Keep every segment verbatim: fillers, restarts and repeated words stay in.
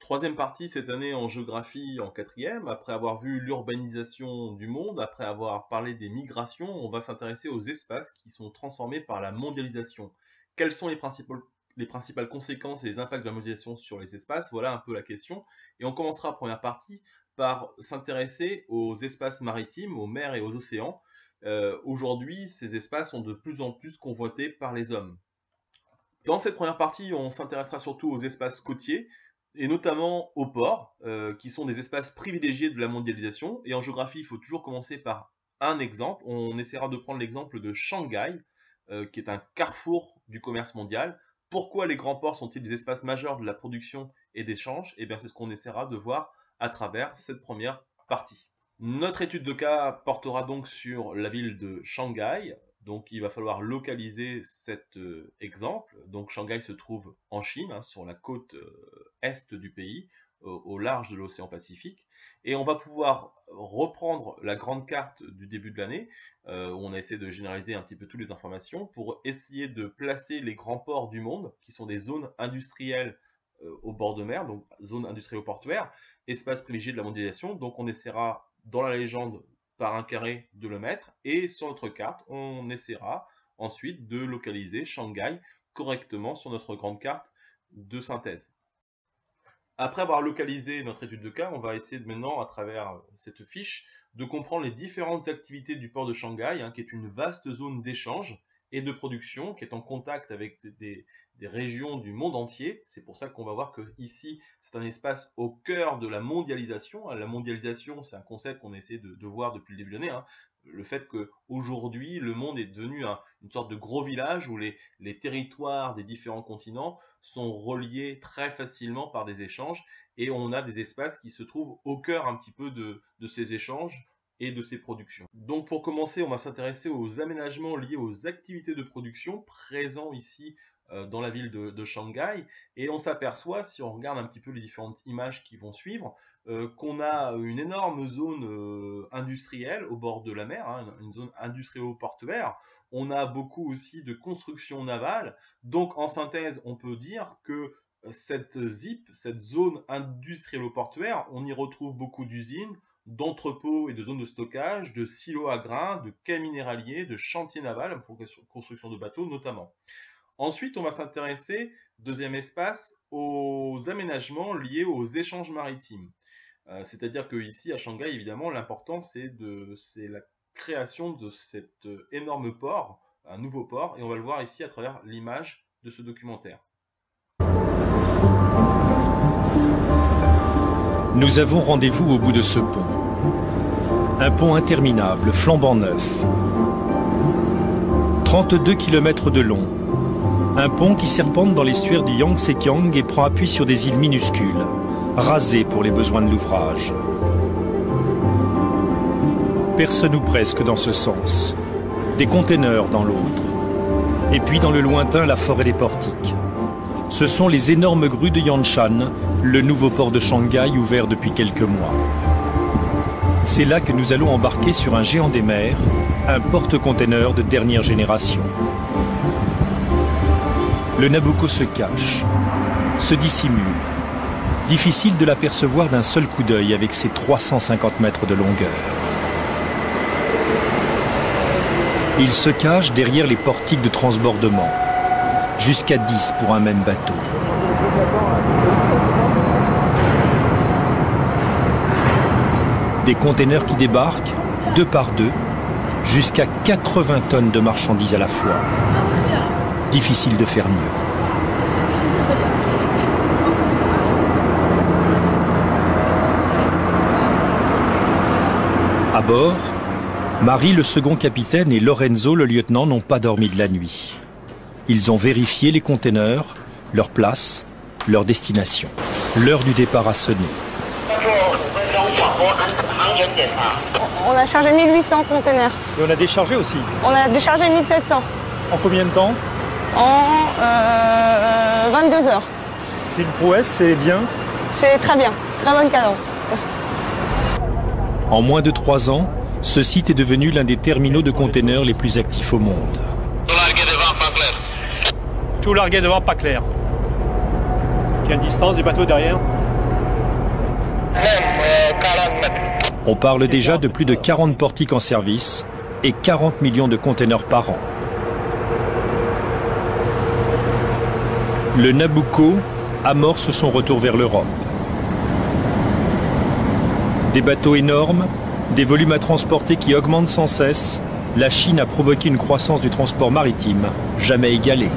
Troisième partie cette année en géographie en quatrième. Après avoir vu l'urbanisation du monde, après avoir parlé des migrations, on va s'intéresser aux espaces qui sont transformés par la mondialisation. Quelles sont les principales, les principales conséquences et les impacts de la mondialisation sur les espaces? Voilà un peu la question. Et on commencera, première partie, par s'intéresser aux espaces maritimes, aux mers et aux océans. Euh, Aujourd'hui, ces espaces sont de plus en plus convoités par les hommes. Dans cette première partie, on s'intéressera surtout aux espaces côtiers, et notamment aux ports, euh, qui sont des espaces privilégiés de la mondialisation. Et en géographie, il faut toujours commencer par un exemple. On essaiera de prendre l'exemple de Shanghai, euh, qui est un carrefour du commerce mondial. Pourquoi les grands ports sont-ils des espaces majeurs de la production et d'échange? Eh bien, c'est ce qu'on essaiera de voir à travers cette première partie. Notre étude de cas portera donc sur la ville de Shanghai. Donc il va falloir localiser cet euh, exemple. Donc Shanghai se trouve en Chine, hein, sur la côte euh, est du pays, euh, au large de l'océan Pacifique. Et on va pouvoir reprendre la grande carte du début de l'année, euh, où on a essayé de généraliser un petit peu toutes les informations, pour essayer de placer les grands ports du monde, qui sont des zones industrielles euh, au bord de mer, donc zones industrielles portuaires, espace privilégié de la mondialisation. Donc on essaiera, dans la légende, par un carré de le mettre, et sur notre carte, on essaiera ensuite de localiser Shanghai correctement sur notre grande carte de synthèse. Après avoir localisé notre étude de cas, on va essayer de maintenant, à travers cette fiche, de comprendre les différentes activités du port de Shanghai, hein, qui est une vaste zone d'échange et de production, qui est en contact avec des, des régions du monde entier. C'est pour ça qu'on va voir que ici, c'est un espace au cœur de la mondialisation. La mondialisation, c'est un concept qu'on essaie de, de voir depuis le début de l'année. Hein. Le fait qu'aujourd'hui, le monde est devenu un, une sorte de gros village où les, les territoires des différents continents sont reliés très facilement par des échanges, et on a des espaces qui se trouvent au cœur un petit peu de, de ces échanges et de ses productions. Donc pour commencer, on va s'intéresser aux aménagements liés aux activités de production présents ici euh, dans la ville de, de Shanghai, et on s'aperçoit, si on regarde un petit peu les différentes images qui vont suivre, euh, qu'on a une énorme zone euh, industrielle au bord de la mer, hein, une zone industrielle-portuaire. On a beaucoup aussi de construction navale. Donc en synthèse, on peut dire que cette Z I P, cette zone industrielle-portuaire, on y retrouve beaucoup d'usines, d'entrepôts et de zones de stockage, de silos à grains, de quais minéraliers, de chantiers navals pour construction de bateaux notamment. Ensuite, on va s'intéresser, deuxième espace, aux aménagements liés aux échanges maritimes. Euh, C'est-à-dire qu'ici, à Shanghai, évidemment, l'important, c'est la création de cet énorme port, un nouveau port, et on va le voir ici à travers l'image de ce documentaire. Nous avons rendez-vous au bout de ce pont. Un pont interminable, flambant neuf. trente-deux kilomètres de long. Un pont qui serpente dans l'estuaire du Yangtze-Kiang et prend appui sur des îles minuscules, rasées pour les besoins de l'ouvrage. Personne ou presque dans ce sens. Des containers dans l'autre. Et puis dans le lointain, la forêt des portiques. Ce sont les énormes grues de Yanshan, le nouveau port de Shanghai ouvert depuis quelques mois. C'est là que nous allons embarquer sur un géant des mers, un porte-containers de dernière génération. Le Nabucco se cache, se dissimule. Difficile de l'apercevoir d'un seul coup d'œil avec ses trois cent cinquante mètres de longueur. Il se cache derrière les portiques de transbordement. Jusqu'à dix pour un même bateau. Des containers qui débarquent, deux par deux, jusqu'à quatre-vingts tonnes de marchandises à la fois. Difficile de faire mieux. À bord, Marie, le second capitaine, et Lorenzo, le lieutenant, n'ont pas dormi de la nuit. Ils ont vérifié les containers, leur place, leur destination. L'heure du départ a sonné. On a chargé mille huit cents containers. Et on a déchargé aussi? On a déchargé mille sept cents. En combien de temps? En euh, vingt-deux heures. C'est une prouesse, c'est bien? C'est très bien, très bonne cadence. En moins de trois ans, ce site est devenu l'un des terminaux de containers les plus actifs au monde. Tout largué devant, pas clair. Quelle distance du bateau derrière? On parle déjà de plus de quarante portiques en service et quarante millions de containers par an. Le Nabucco amorce son retour vers l'Europe. Des bateaux énormes, des volumes à transporter qui augmentent sans cesse, la Chine a provoqué une croissance du transport maritime jamais égalée.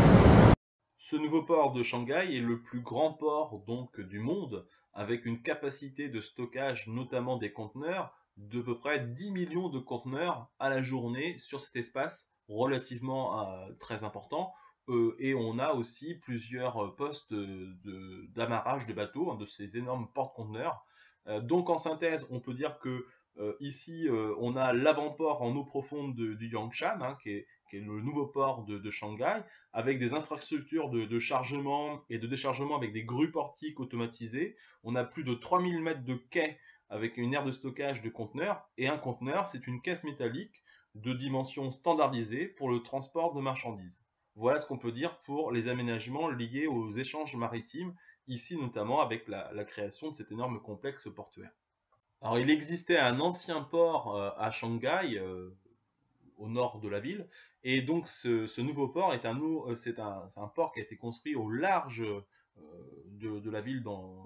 Ce nouveau port de Shanghai est le plus grand port donc du monde, avec une capacité de stockage, notamment des conteneurs, de peu près dix millions de conteneurs à la journée sur cet espace relativement euh, très important. Euh, et on a aussi plusieurs postes d'amarrage de, de, de bateaux, hein, de ces énormes porte-conteneurs. Euh, donc en synthèse, on peut dire que euh, ici, euh, on a l'avant-port en eau profonde de, du Yangshan, hein, qui est qui est le nouveau port de, de Shanghai, avec des infrastructures de, de chargement et de déchargement avec des grues portiques automatisées. On a plus de trois mille mètres de quai avec une aire de stockage de conteneurs. Et un conteneur, c'est une caisse métallique de dimension standardisée pour le transport de marchandises. Voilà ce qu'on peut dire pour les aménagements liés aux échanges maritimes, ici notamment avec la, la création de cet énorme complexe portuaire. Alors il existait un ancien port euh, à Shanghai, euh, au nord de la ville, et donc ce, ce nouveau port est un, c'est un, un port qui a été construit au large euh, de, de la ville, dans,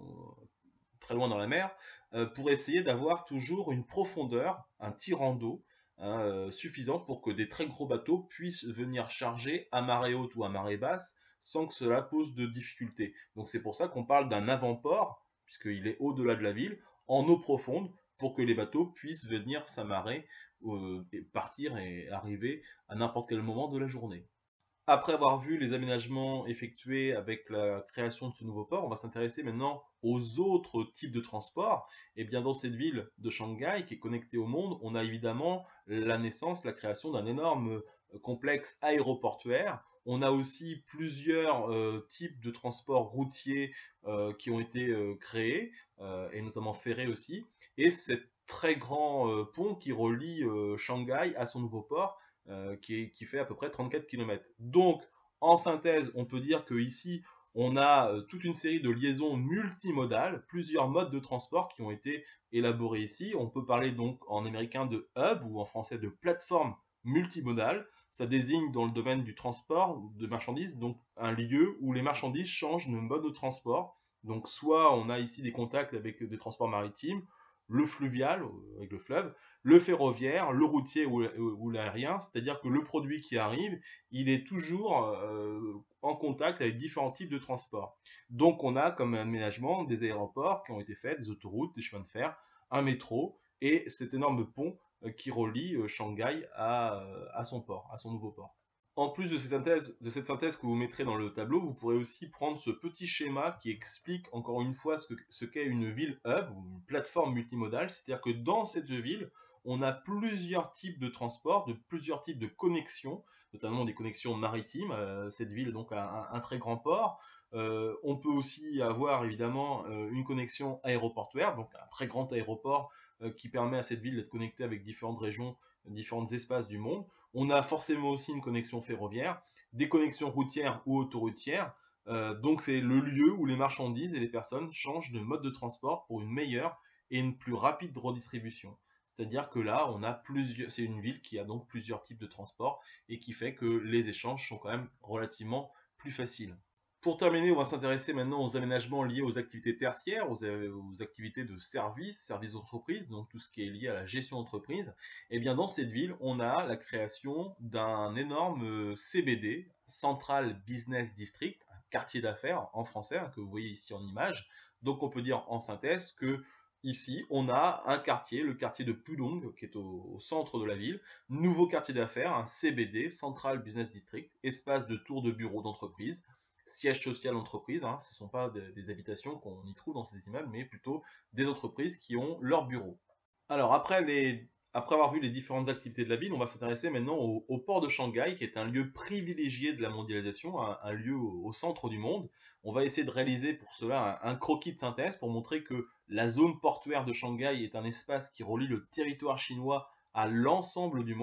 très loin dans la mer, euh, pour essayer d'avoir toujours une profondeur, un tirant d'eau hein, euh, suffisant pour que des très gros bateaux puissent venir charger à marée haute ou à marée basse sans que cela pose de difficultés. Donc c'est pour ça qu'on parle d'un avant-port, puisqu'il est au-delà de la ville, en eau profonde, pour que les bateaux puissent venir s'amarrer, euh, et partir et arriver à n'importe quel moment de la journée. Après avoir vu les aménagements effectués avec la création de ce nouveau port, on va s'intéresser maintenant aux autres types de transport. Et bien dans cette ville de Shanghai, qui est connectée au monde, on a évidemment la naissance, la création d'un énorme complexe aéroportuaire. On a aussi plusieurs euh, types de transports routiers euh, qui ont été euh, créés, euh, et notamment ferrés aussi. Et cette très grand euh, pont qui relie euh, Shanghai à son nouveau port, euh, qui, est, qui fait à peu près trente-quatre kilomètres. Donc, en synthèse, on peut dire qu'ici, on a euh, toute une série de liaisons multimodales, plusieurs modes de transport qui ont été élaborés ici. On peut parler donc en américain de hub ou en français de plateforme multimodale. Ça désigne dans le domaine du transport de marchandises, donc un lieu où les marchandises changent de mode de transport. Donc, soit on a ici des contacts avec des transports maritimes, le fluvial, avec le fleuve, le ferroviaire, le routier ou, ou l'aérien, c'est-à-dire que le produit qui arrive, il est toujours euh, en contact avec différents types de transports. Donc on a comme aménagement des aéroports qui ont été faits, des autoroutes, des chemins de fer, un métro et cet énorme pont euh, qui relie euh, Shanghai à, euh, à son port, à son nouveau port. En plus de cette, synthèse, de cette synthèse que vous mettrez dans le tableau, vous pourrez aussi prendre ce petit schéma qui explique encore une fois ce, ce qu'est une ville hub ou une plateforme multimodale. C'est-à-dire que dans cette ville, on a plusieurs types de transports, de plusieurs types de connexions, notamment des connexions maritimes. Euh, cette ville donc a un, un très grand port. Euh, on peut aussi avoir évidemment euh, une connexion aéroportuaire, donc un très grand aéroport euh, qui permet à cette ville d'être connectée avec différentes régions, différents espaces du monde. On a forcément aussi une connexion ferroviaire, des connexions routières ou autoroutières. Euh, donc c'est le lieu où les marchandises et les personnes changent de mode de transport pour une meilleure et une plus rapide redistribution. C'est-à-dire que là, on a plusieurs, c'est une ville qui a donc plusieurs types de transport et qui fait que les échanges sont quand même relativement plus faciles. Pour terminer, on va s'intéresser maintenant aux aménagements liés aux activités tertiaires, aux, aux activités de services, services d'entreprise, donc tout ce qui est lié à la gestion d'entreprise. Et bien dans cette ville, on a la création d'un énorme C B D, Central Business District, un quartier d'affaires en français, hein, que vous voyez ici en image. Donc on peut dire en synthèse que ici, on a un quartier, le quartier de Pudong, qui est au, au centre de la ville, nouveau quartier d'affaires, un C B D, Central Business District, espace de tour de bureau d'entreprise, siège social d'entreprise, hein, ce ne sont pas des, des habitations qu'on y trouve dans ces immeubles, mais plutôt des entreprises qui ont leur bureau. Alors après, les, après avoir vu les différentes activités de la ville, on va s'intéresser maintenant au, au port de Shanghai, qui est un lieu privilégié de la mondialisation, un, un lieu au, au centre du monde. On va essayer de réaliser pour cela un, un croquis de synthèse pour montrer que la zone portuaire de Shanghai est un espace qui relie le territoire chinois à l'ensemble du monde.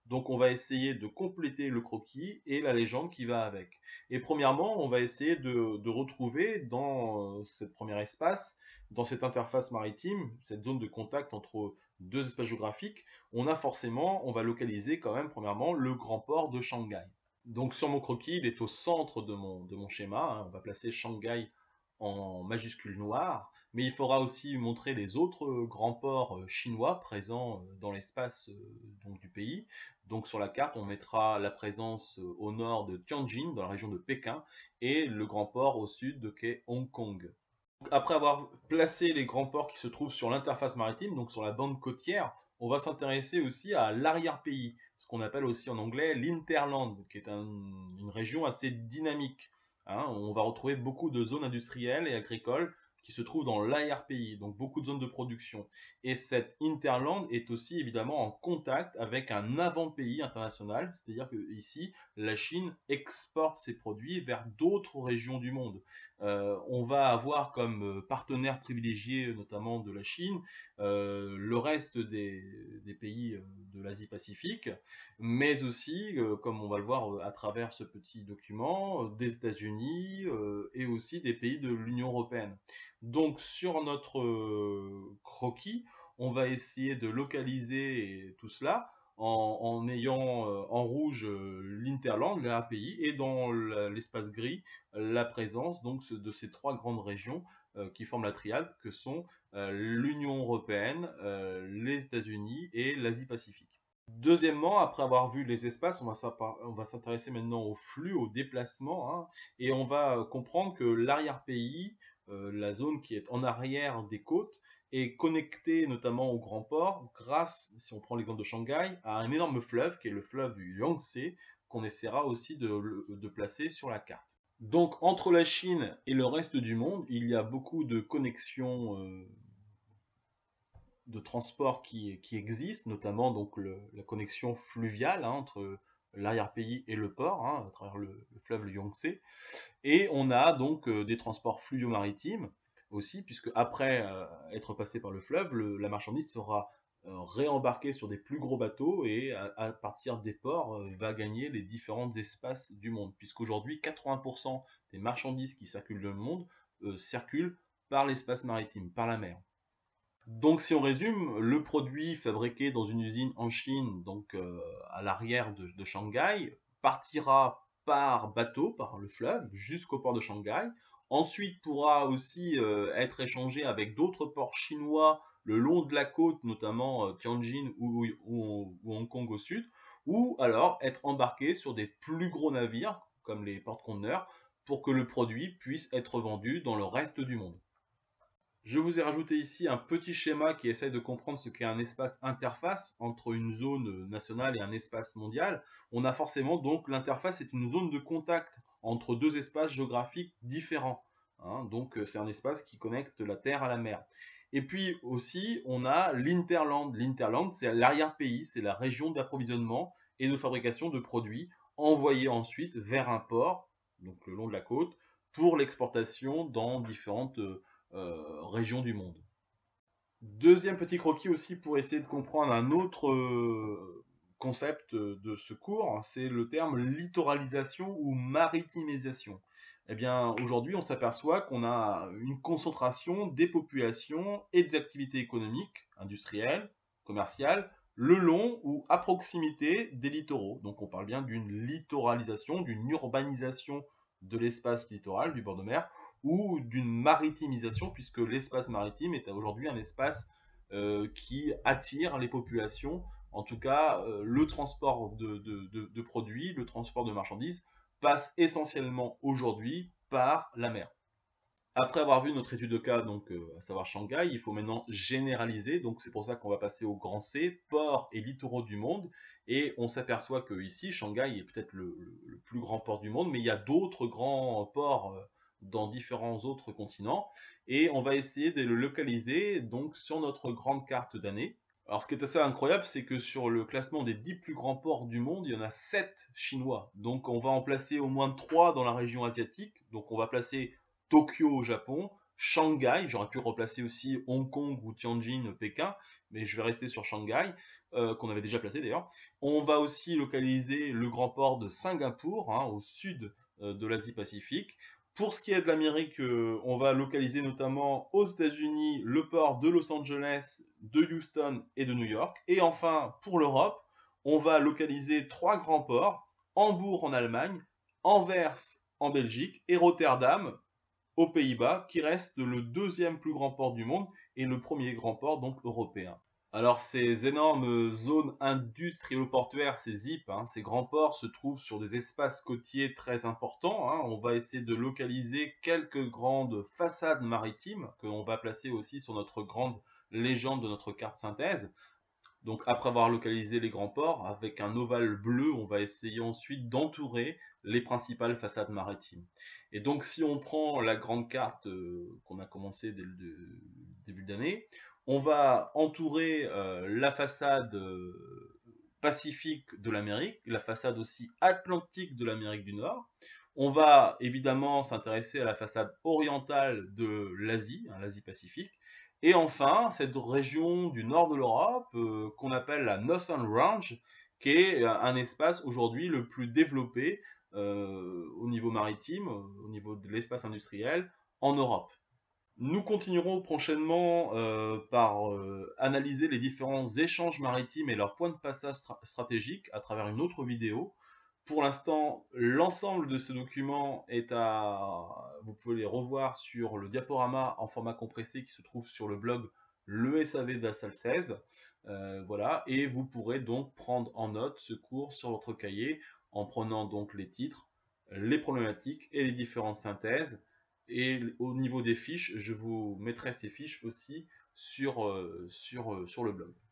Donc on va essayer de compléter le croquis et la légende qui va avec. Et premièrement, on va essayer de, de retrouver dans cette première espace, dans cette interface maritime, cette zone de contact entre deux espaces géographiques, on a forcément, on va localiser quand même premièrement le grand port de Shanghai. Donc sur mon croquis, il est au centre de mon, de mon schéma, hein. On va placer Shanghai en majuscule noire, mais il faudra aussi montrer les autres grands ports chinois présents dans l'espace donc du pays. Donc sur la carte, on mettra la présence au nord de Tianjin, dans la région de Pékin, et le grand port au sud de qu'est Hong Kong. Après avoir placé les grands ports qui se trouvent sur l'interface maritime, donc sur la bande côtière, on va s'intéresser aussi à l'arrière-pays, ce qu'on appelle aussi en anglais l'interland, qui est un, une région assez dynamique. Hein. On va retrouver beaucoup de zones industrielles et agricoles qui se trouvent dans l'arrière-pays, donc beaucoup de zones de production. Et cette interland est aussi évidemment en contact avec un avant-pays international, c'est-à-dire que ici, la Chine exporte ses produits vers d'autres régions du monde. Euh, on va avoir comme partenaire privilégié, notamment de la Chine, euh, le reste des, des pays de l'Asie-Pacifique, mais aussi, euh, comme on va le voir à travers ce petit document, des États-Unis euh, et aussi des pays de l'Union européenne. Donc sur notre euh, croquis, on va essayer de localiser tout cela en, en ayant euh, en rouge euh, l'interland, l'A P I, et dans l'espace gris, la présence donc de ces trois grandes régions euh, qui forment la triade, que sont euh, l'Union européenne, euh, les États-Unis et l'Asie-Pacifique. Deuxièmement, après avoir vu les espaces, on va s'intéresser maintenant au flux, au déplacement, hein, et on va comprendre que l'arrière-pays, euh, la zone qui est en arrière des côtes, est connectée notamment au grand port grâce, si on prend l'exemple de Shanghai, à un énorme fleuve qui est le fleuve du Yangtze, qu'on essaiera aussi de, de placer sur la carte. Donc entre la Chine et le reste du monde, il y a beaucoup de connexions euh, de transport qui, qui existent, notamment donc le, la connexion fluviale hein, entre l'arrière-pays et le port, hein, à travers le, le fleuve le Yangtze. Et on a donc euh, des transports fluvio-maritimes aussi, puisque après euh, être passé par le fleuve, le, la marchandise sera euh, réembarquée sur des plus gros bateaux et à, à partir des ports euh, va gagner les différents espaces du monde, puisqu'aujourd'hui quatre-vingts pour cent des marchandises qui circulent dans le monde euh, circulent par l'espace maritime, par la mer. Donc si on résume, le produit fabriqué dans une usine en Chine, donc euh, à l'arrière de, de Shanghai, partira par bateau, par le fleuve, jusqu'au port de Shanghai. Ensuite pourra aussi euh, être échangé avec d'autres ports chinois le long de la côte, notamment euh, Tianjin ou, ou, ou Hong Kong au sud, ou alors être embarqué sur des plus gros navires, comme les porte-conteneurs, pour que le produit puisse être vendu dans le reste du monde. Je vous ai rajouté ici un petit schéma qui essaie de comprendre ce qu'est un espace interface entre une zone nationale et un espace mondial. On a forcément donc l'interface est une zone de contact entre deux espaces géographiques différents. Hein, donc c'est un espace qui connecte la terre à la mer. Et puis aussi on a l'interland. L'interland c'est l'arrière-pays, c'est la région d'approvisionnement et de fabrication de produits envoyés ensuite vers un port, donc le long de la côte, pour l'exportation dans différentes Euh, régions du monde. Deuxième petit croquis aussi pour essayer de comprendre un autre euh, concept de ce cours, c'est le terme littoralisation ou maritimisation. Eh bien, aujourd'hui, on s'aperçoit qu'on a une concentration des populations et des activités économiques, industrielles, commerciales, le long ou à proximité des littoraux. Donc, on parle bien d'une littoralisation, d'une urbanisation de l'espace littoral, du bord de mer, ou d'une maritimisation, puisque l'espace maritime est aujourd'hui un espace euh, qui attire les populations. En tout cas, euh, le transport de, de, de, de produits, le transport de marchandises passe essentiellement aujourd'hui par la mer. Après avoir vu notre étude de cas, donc euh, à savoir Shanghai, il faut maintenant généraliser. Donc c'est pour ça qu'on va passer au grand C, ports et littoraux du monde. Et on s'aperçoit que ici, Shanghai est peut-être le, le, le plus grand port du monde, mais il y a d'autres grands ports euh, dans différents autres continents, et on va essayer de le localiser donc sur notre grande carte d'année. Alors ce qui est assez incroyable, c'est que sur le classement des dix plus grands ports du monde, il y en a sept chinois. Donc on va en placer au moins trois dans la région asiatique. Donc on va placer Tokyo au Japon, Shanghai, j'aurais pu replacer aussi Hong Kong ou Tianjin, Pékin, mais je vais rester sur Shanghai, euh, qu'on avait déjà placé d'ailleurs. On va aussi localiser le grand port de Singapour, hein, au sud euh, de l'Asie-Pacifique. Pour ce qui est de l'Amérique, euh, on va localiser notamment aux États-Unis le port de Los Angeles, de Houston et de New York. Et enfin, pour l'Europe, on va localiser trois grands ports, Hambourg en Allemagne, Anvers en Belgique et Rotterdam aux Pays-Bas, qui reste le deuxième plus grand port du monde et le premier grand port donc européen. Alors ces énormes zones industrielles-portuaires, ces Z I P, hein, ces grands ports se trouvent sur des espaces côtiers très importants. Hein. On va essayer de localiser quelques grandes façades maritimes que l'on va placer aussi sur notre grande légende de notre carte synthèse. Donc après avoir localisé les grands ports, avec un ovale bleu, on va essayer ensuite d'entourer les principales façades maritimes. Et donc si on prend la grande carte euh, qu'on a commencé dès le début d'année, on va entourer euh, la façade euh, pacifique de l'Amérique, la façade aussi atlantique de l'Amérique du Nord. On va évidemment s'intéresser à la façade orientale de l'Asie, hein, l'Asie-Pacifique. Et enfin, cette région du nord de l'Europe, euh, qu'on appelle la Northern Range, qui est un espace aujourd'hui le plus développé euh, au niveau maritime, au niveau de l'espace industriel, en Europe. Nous continuerons prochainement euh, par euh, analyser les différents échanges maritimes et leurs points de passage stra stratégiques à travers une autre vidéo. Pour l'instant, l'ensemble de ce document est à... Vous pouvez les revoir sur le diaporama en format compressé qui se trouve sur le blog Le S A V de la salle seize. Euh, voilà, et vous pourrez donc prendre en note ce cours sur votre cahier en prenant donc les titres, les problématiques et les différentes synthèses. Et au niveau des fiches, je vous mettrai ces fiches aussi sur, euh, sur, euh, sur le blog.